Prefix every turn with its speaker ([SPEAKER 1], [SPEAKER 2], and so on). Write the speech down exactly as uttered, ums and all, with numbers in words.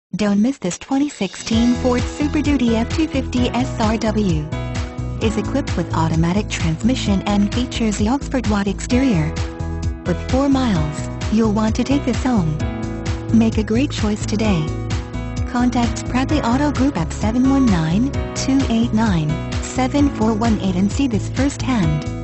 [SPEAKER 1] Don't miss this twenty sixteen Ford Super Duty F two fifty S R W. Is equipped with automatic transmission and features the Oxford White exterior. With four miles, you'll want to take this home. Make a great choice today. Contact Spradley Auto Group at seven one nine, two eight nine, seven four one eight and see this firsthand.